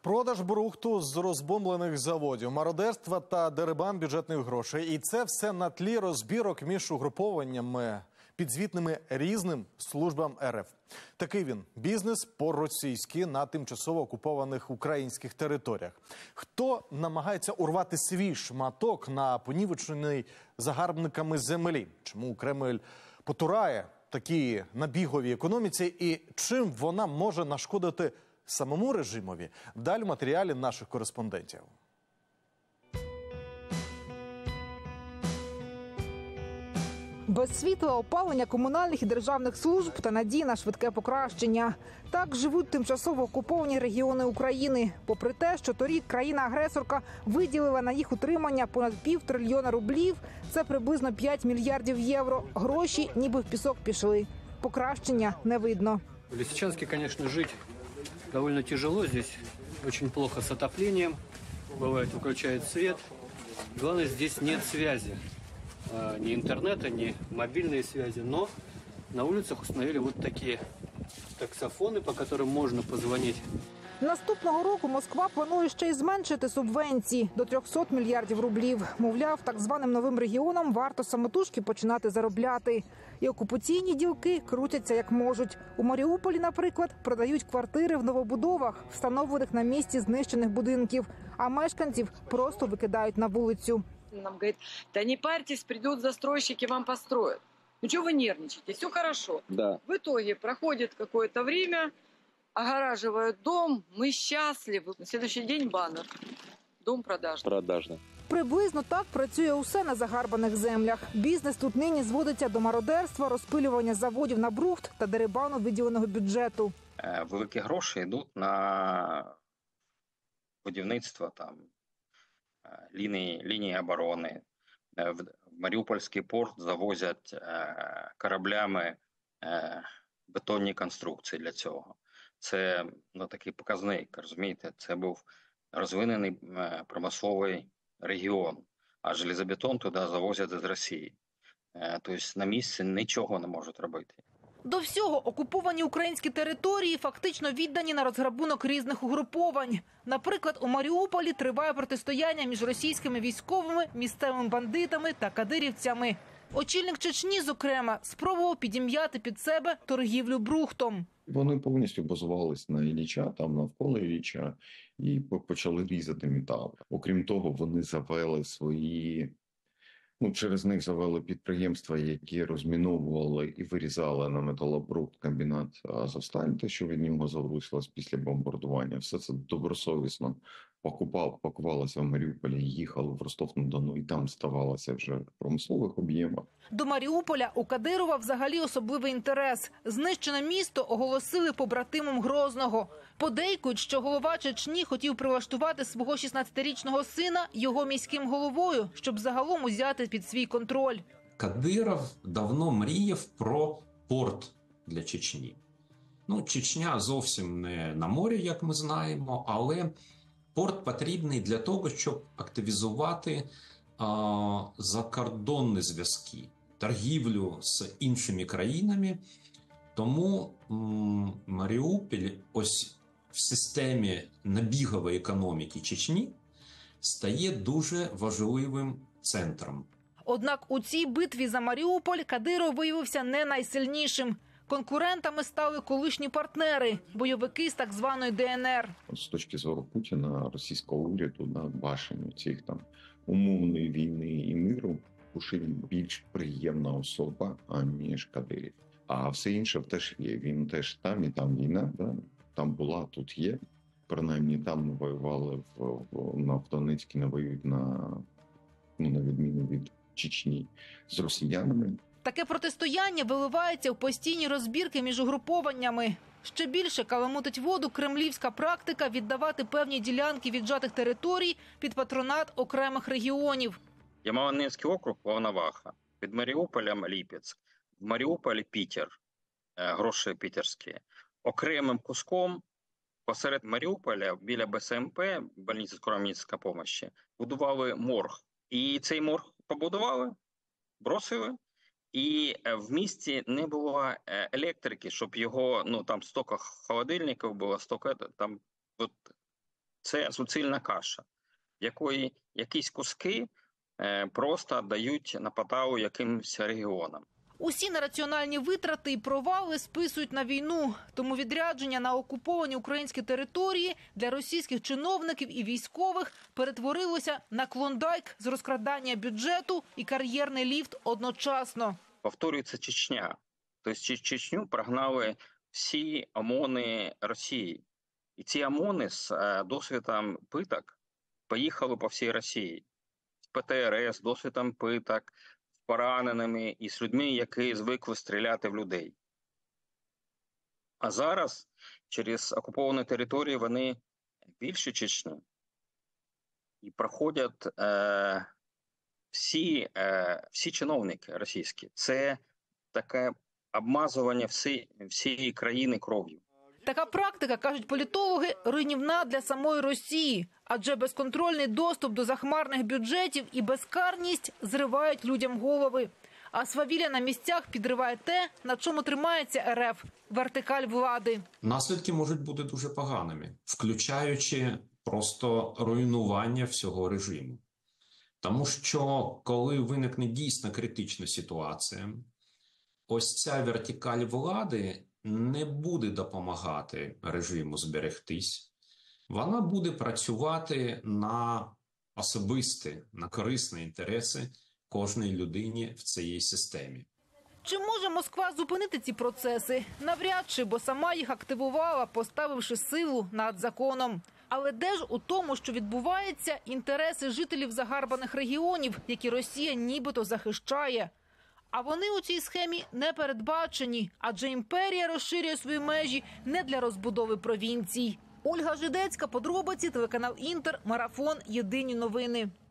Продаж брухту з розбомблених заводів, мародерства та дерибан бюджетних грошей. І це все на тлі розбірок між угрупованнями, підзвітними різним службам РФ. Такий він – бізнес по-російськи на тимчасово окупованих українських територіях. Хто намагається урвати свій шматок на понівечений загарбниками землі? Чому Кремль потурає такій набіговій економіці і чим вона може нашкодити самому режимові? Далі в матеріалі наших кореспондентів. Без світла, опалення комунальних і державних служб та надії на швидке покращення. Так живуть тимчасово окуповані регіони України. Попри те, що торік країна-агресорка виділила на їх утримання понад 500 мільйона рублів, це приблизно 5 мільярдів євро. Гроші ніби в пісок пішли. Покращення не видно. В Лисичанске, конечно, жить довольно тяжело. Здесь очень плохо с отоплением. Бывает, выключают свет. Главное, здесь нет связи. Ни интернета, ни мобильной связи. Но на улицах установили вот такие таксофоны, по которым можно позвонить. Наступного року Москва планує ще й зменшити субвенції до 300 мільярдів рублів. Мовляв, так званим новим регіонам варто самотужки починати заробляти. І окупаційні ділки крутяться як можуть. У Маріуполі, наприклад, продають квартири в новобудовах, встановлених на місці знищених будинків. А мешканців просто викидають на вулицю. Нам говорит, да не парьтесь, придут застройщики, вам построят. Ну что вы нервничаете, все хорошо. Да. В итоге проходит какое-то время, огораживают дом, мы счастливы. На следующий день баннер. Дом продажный. Продажный. Приблизно так працює усе на загарбаних землях. Бізнес тут нині зводиться до мародерства, розпилювання заводів на брухт та дерибану виділеного бюджету. Великі гроші йдуть на будівництво там лінії оборони. В Маріупольський порт завозять кораблями бетонні конструкції для цього. Це такий показник, розумієте? Це був розвинений промисловий регіон, а железобетон туди завозять з Росії. Тобто на місці нічого не можуть робити. До всього, окуповані українські території фактично віддані на розграбунок різних угруповань. Наприклад, у Маріуполі триває протистояння між російськими військовими, місцевими бандитами та кадирівцями. Очільник Чечні, зокрема, спробував підім'яти під себе торгівлю брухтом. Вони повністю базувались на Ілліча, там навколо Ілліча, і почали різати метал. Окрім того, вони завели через них завели підприємства, які розміновували і вирізали на металобрухт комбінат «Азовсталь», те, що від нього залишилось після бомбардування. Все це добросовісно пакувалося в Маріуполі, їхали в Ростов-на-Дону і там ставалося вже в промислових об'ємах. До Маріуполя у Кадирова взагалі особливий інтерес. Знищене місто оголосили побратимом Грозного. Подейкують, що голова Чечні хотів прилаштувати свого 16-річного сина його міським головою, щоб загалом узяти під свій контроль. Кадиров давно мріяв про порт для Чечні. Чечня зовсім не на морі, як ми знаємо, але порт потрібний для того, щоб активізувати закордонні зв'язки, торгівлю з іншими країнами. Тому Маріуполь ось в системі набігової економіки Чечні стає дуже важливим центром. Однак у цій битві за Маріуполь Кадиров виявився не найсильнішим. Конкурентами стали колишні партнери – бойовики з так званої ДНР. З точки зору Путіна, російського уряду на башеню цих там умовної війни і миру Пушилін більш приємна особа, аніж Кадирів. А все інше теж є. Він теж там, і там війна, да? Там була, тут є. Принаймні там не воювали в Донецьку, не воюють на відміну від Чечні з росіянами. Таке протистояння виливається в постійні розбірки між угрупованнями. Ще більше каламутить воду кремлівська практика віддавати певні ділянки віджатих територій під патронат окремих регіонів. Ямало-Ненецький округ – Волноваха, під Маріуполем – Липецьк, в Маріуполі – Пітер, гроші пітерські. Окремим куском посеред Маріуполя, біля БСМП, больниці скорої медичної допомоги, будували морг. І цей морг побудували, бросили. І в місті не було електрики, щоб його, там стільки холодильників було, стільки там Це суцільна каша, в якої якісь куски просто дають на поталу якимось регіонам. Усі нераціональні витрати і провали списують на війну. Тому відрядження на окуповані українські території для російських чиновників і військових перетворилося на клондайк з розкрадання бюджету і кар'єрний ліфт одночасно. Повторюється Чечня. Тобто Чечню прогнали всі ОМОНи Росії. І ці ОМОНи з досвідом питок поїхали по всій Росії. З ПТРС, досвідом питок, з пораненими і з людьми, які звикли стріляти в людей. А зараз через окуповані території вони більше Чечні. І проходять всі чиновники російські. Це таке обмазування всієї країни кров'ю. Така практика, кажуть політологи, руйнівна для самої Росії. Адже безконтрольний доступ до захмарних бюджетів і безкарність зривають людям голови. А свавілля на місцях підриває те, на чому тримається РФ – вертикаль влади. Наслідки можуть бути дуже поганими, включаючи просто руйнування всього режиму. Тому що, коли виникне дійсно критична ситуація, ось ця вертикаль влади не буде допомагати режиму зберегтись. Вона буде працювати на особисті, на корисні інтереси кожної людині в цій системі. Чи може Москва зупинити ці процеси? Навряд чи, бо сама їх активувала, поставивши силу над законом. Але де ж у тому, що відбувається, інтереси жителів загарбаних регіонів, які Росія нібито захищає? А вони у цій схемі не передбачені, адже імперія розширює свої межі не для розбудови провінцій. Ольга Жидецька, подробиці, телеканал Інтер, Марафон, Єдині новини.